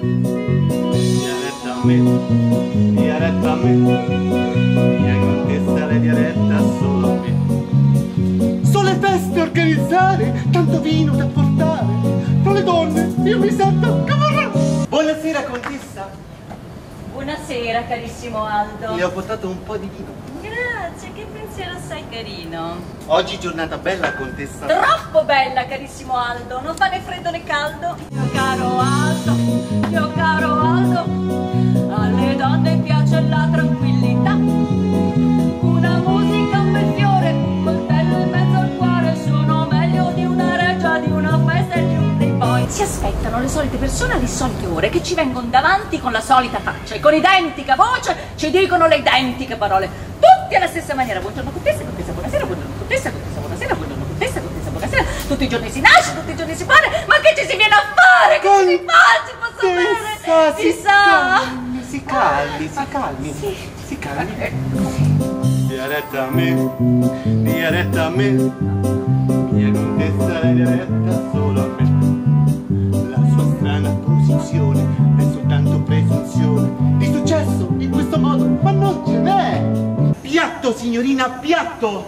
Diaretta a me, diaretta a me, mia contessa la diaretta solo a me. Sole feste organizzare, tanto vino da portare, tra le donne io mi sento camarra. Buonasera contessa. Buonasera carissimo Aldo. Le ho portato un po' di vino. Grazie, che pensiero assai carino. Oggi giornata bella contessa. Troppo bella carissimo Aldo, non fa né freddo né caldo. Mio caro Aldo, mio caro Aldo, alle donne piace la tranquillità. Una musica, un bel fiore, un coltello in mezzo al cuore sono meglio di una reggia, di una festa e di un playboy. Si aspettano le solite persone alle solite ore che ci vengono davanti con la solita faccia e con identica voce ci dicono le identiche parole. Tutti alla stessa maniera, buongiorno contessa, contessa buonasera, buongiorno contessa, contessa buonasera, buongiorno contessa, contessa buonasera, tutti i giorni si nasce, tutti i giorni si muore, ma che ci si viene a fare? Che si fa? Si può sapere? Si sa? Si calmi, si calmi, Sì. si calmi. Diaretta a me, diaretta a me, mia contessa la diaretta solo a me. La sua strana posizione è soltanto presunzione di successo in questo modo, ma non ce n'è. Piatto, signorina, piatto!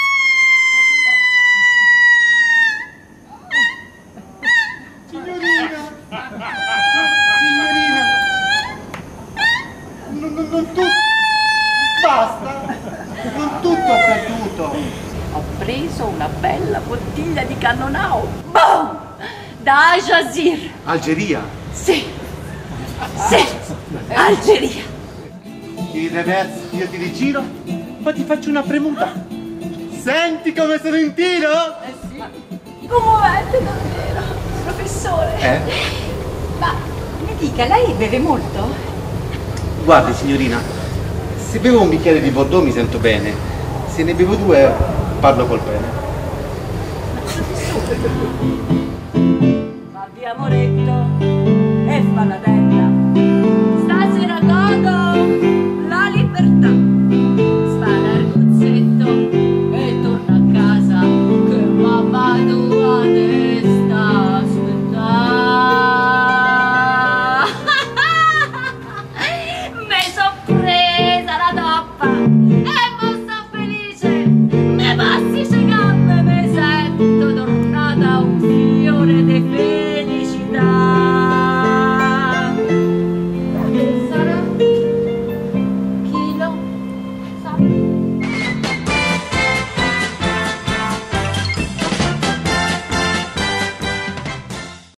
Signorina! Signorina! Non tutto! Basta! Non tutto è perduto! Ho preso una bella bottiglia di cannonau. Boom! Da Al Jazeera. Algeria! Sì. Sì. Algeria. Il reverso, io ti rigiro, poi ti faccio una premuta. Senti come sono in tiro? Sì. Commovente davvero, professore. Ma mi dica, lei beve molto? Guardi signorina, se bevo un bicchiere di Bordeaux mi sento bene, se ne bevo due parlo col pene. Va via Moretto e fa la destra.